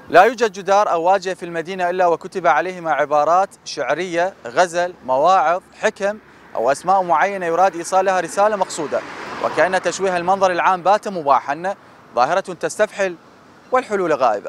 لا يوجد جدار أو واجهة في المدينة إلا وكتب عليهما عبارات شعرية، غزل، مواعظ، حكم أو أسماء معينة يراد إيصالها رسالة مقصودة، وكأن تشويه المنظر العام بات مباحا، ظاهرة تستفحل والحلول غائبة.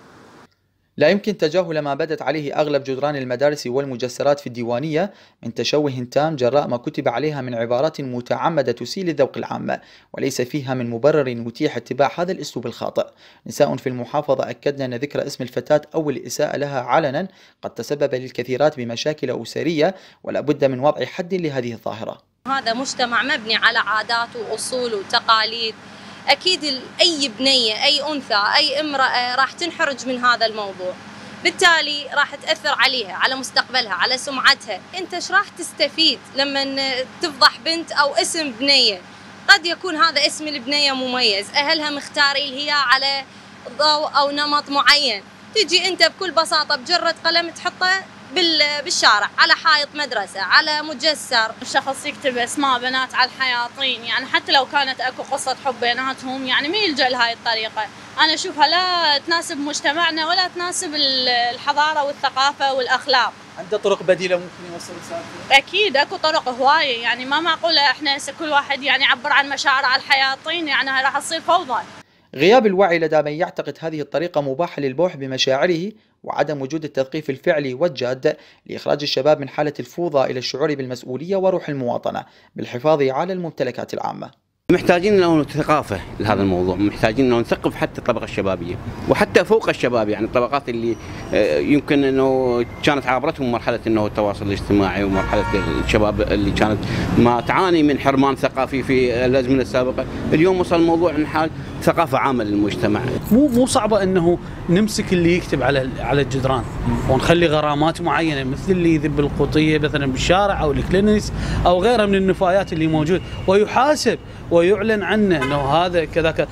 لا يمكن تجاهل ما بدت عليه أغلب جدران المدارس والمجسرات في الديوانية من تشوه تام جراء ما كتب عليها من عبارات متعمدة تسيء للذوق العام، وليس فيها من مبرر يتيح اتباع هذا الأسلوب الخاطئ. نساء في المحافظة أكدنا أن ذكر اسم الفتاة أو الإساءة لها علنا قد تسبب للكثيرات بمشاكل أسرية، ولا بد من وضع حد لهذه الظاهرة. هذا مجتمع مبني على عادات وأصول وتقاليد، أكيد أي بنية أي أنثى أي امرأة راح تنحرج من هذا الموضوع، بالتالي راح تأثر عليها، على مستقبلها، على سمعتها. أنت ايش راح تستفيد لما تفضح بنت أو اسم بنية؟ قد يكون هذا اسم البنية مميز، أهلها مختارين هي على ضوء أو نمط معين، تجي أنت بكل بساطة بجرة قلم تحطه بالشارع، على حائط مدرسة، على مجسر. الشخص يكتب اسماء بنات على الحياطين، يعني حتى لو كانت اكو قصة حب بيناتهم، يعني ما يلجأ لهاي الطريقة. انا اشوفها لا تناسب مجتمعنا ولا تناسب الحضارة والثقافة والاخلاق. عنده طرق بديلة ممكن يوصل رسالته؟ اكيد اكو طرق هواية، يعني ما معقولة احنا كل واحد يعني يعبر عن مشاعره على الحياطين، يعني هاي راح تصير فوضى. غياب الوعي لدى من يعتقد هذه الطريقة مباحة للبوح بمشاعره، وعدم وجود التثقيف الفعلي والجاد لإخراج الشباب من حالة الفوضى إلى الشعور بالمسؤولية وروح المواطنة بالحفاظ على الممتلكات العامة. محتاجين له ثقافة لهذا الموضوع، محتاجين انه نثقف حتى الطبقة الشبابية وحتى فوق الشباب، يعني الطبقات اللي يمكن انه كانت عابرتهم مرحلة انه التواصل الاجتماعي ومرحلة الشباب اللي كانت ما تعاني من حرمان ثقافي في الازمنة السابقة، اليوم وصل الموضوع من حال ثقافة عامة للمجتمع. مو صعبة انه نمسك اللي يكتب على الجدران ونخلي غرامات معينة، مثل اللي يذب القوطية مثلا بالشارع او الكلينكس او غيرها من النفايات اللي موجود، ويحاسب ويعلن عنه انه هذا كذا.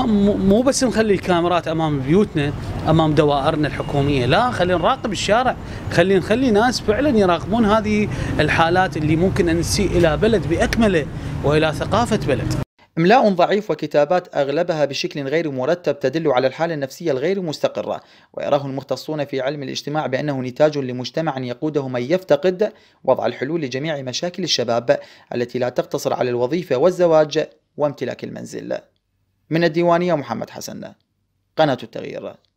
مو بس نخلي الكاميرات امام بيوتنا امام دوائرنا الحكوميه، لا، خلي نراقب الشارع، نخلي ناس فعلا يراقبون هذه الحالات اللي ممكن ان تسيء الى بلد باكمله والى ثقافه بلد. إملاء ضعيف وكتابات أغلبها بشكل غير مرتب تدل على الحالة النفسية الغير مستقرة، ويراه المختصون في علم الاجتماع بأنه نتاج لمجتمع يقوده من يفتقد وضع الحلول لجميع مشاكل الشباب التي لا تقتصر على الوظيفة والزواج وامتلاك المنزل. من الديوانية محمد حسن، قناة التغيير.